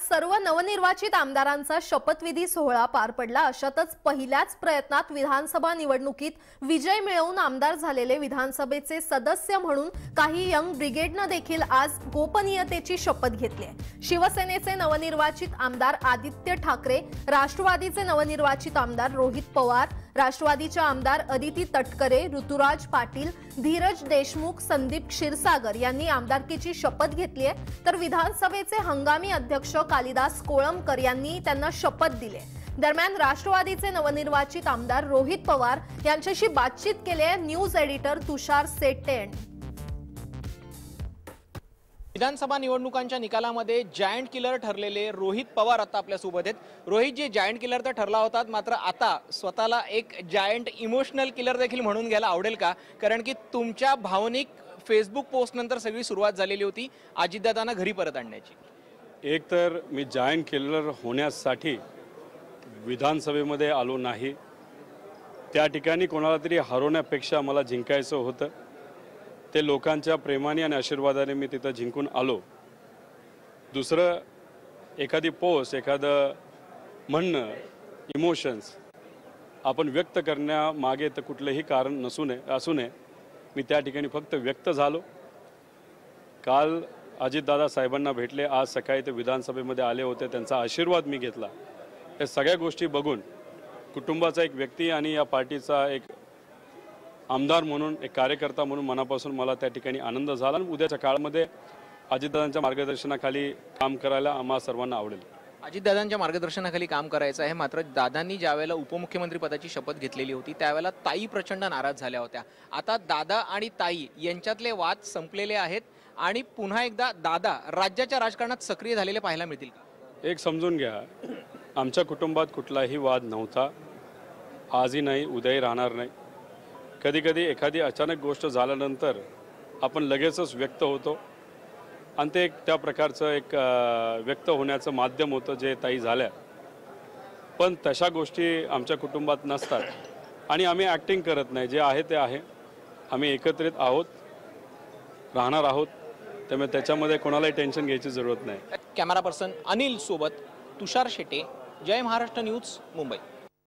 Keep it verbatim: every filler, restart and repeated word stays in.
सर्व नवनिर्वाचित आमदारांचा शपथविधी सोहळा पार पडला। अशातच पहिल्याच प्रयत्नात विधानसभा निवडणुकीत विजय मिळवून आमदार झालेले विधानसभेचे सदस्य म्हणून काही यंग ब्रिगेडने देखील आज गोपनीयतेची शपथ घेतली आहे। शिवसेनेचे नवनिर्वाचित आमदार आदित्य ठाकरे, राष्ट्रवादीचे नवनिर्वाचित आमदार रोहित पवार, राष्ट्रवादीचे आमदार अदिती तटकरे, ऋतुराज पाटील, धीरज देशमुख, संदीप क्षीरसागर यांनी आमदारकीची शपथ घेतली आहे। तर विधानसभेचे हंगामी अध्यक्ष कालिदास कोळंबकर यांनी त्यांना शपथ दिली आहे। दरम्यान राष्ट्रवादीचे नवनिर्वाचित आमदार रोहित पवार यांच्याशी बातचीत केली आहे न्यूज एडिटर तुषार सेट्टे यांनी। विधानसभा निवडणुकांच्या निकालामध्ये जायंट किलर ठरलेले रोहित पवार आता आपल्या सोबत आहेत। रोहित जी जायंट किलर तर ठरला होता, मात्र आता स्वतःला एक जायंट इमोशनल किलर देखील म्हणून घ्यायला आवडेल का? कारण की तुमच्या भावनिक फेसबुक पोस्ट नंतर सगळी सुरुवात झालेली होती अजितदादांना घरी परत आणण्याची। एक तर मी जायंट किलर होण्यासाठी विधानसभेमध्ये आलो नाही, त्या ठिकाणी कोणाला तरी हरवण्यापेक्षा मला जिंकायचं होतं। ते लोकांच्या प्रेमाने आणि आशीर्वादाने मी तिथं जिंकून आलो। दुसरं, एखादी पोस्ट, एखादं म्हणणं, इमोशन्स आपण व्यक्त करण्यामागे तर कुठलंही कारण नसू नये असू नये। मी त्या ठिकाणी फक्त व्यक्त झालो। काल अजितदादा साहेबांना भेटले, आज सकाळी ते विधानसभेमध्ये आले होते, त्यांचा आशीर्वाद मी घेतला। या सगळ्या गोष्टी बघून कुटुंबाचा एक व्यक्ती आणि या पार्टीचा एक आमदार म्हणून, एक कार्यकर्ता म्हणून मनापासून मला त्या ठिकाणी आनंद झाला। उद्याच्या काळामध्ये अजितदादांच्या मार्गदर्शनाखाली काम करायला आम्हा सर्वांना आवडेल। अजितदादांच्या मार्गदर्शनाखाली काम करायचं आहे, मात्र दादांनी ज्यावेळेला उपमुख्यमंत्री पदाची शपथ घेतलेली होती त्यावेळेला ताई प्रचंड नाराज झाल्या होत्या। आता दादा आणि ताई यांच्यातले वाद संपलेले आहेत आणि पुन्हा एकदा दादा राज्याच्या राजकारणात सक्रिय झालेले पाहायला मिळतील का? एक समजून घ्या, आमच्या कुटुंबात कुठलाही वाद नव्हता, आजही नाही, उद्याही राहणार नाही। कधी कधी एखादी अचानक गोष्ट झाल्यानंतर आपण लगेचच व्यक्त होतो आणि ते एक त्या प्रकारचं एक व्यक्त होण्याचं माध्यम होतं जे ताई झाल्या। पण तशा गोष्टी आमच्या कुटुंबात नसतात आणि आम्ही ॲक्टिंग करत नाही, जे आहे ते आहे। आम्ही एकत्रित आहोत, राहणार आहोत, त्यामुळे त्याच्यामध्ये कोणालाही टेन्शन घ्यायची जरूरत नाही। कॅमेरा पर्सन अनिल सोबत तुषार शेटे, जय महाराष्ट्र न्यूज, मुंबई।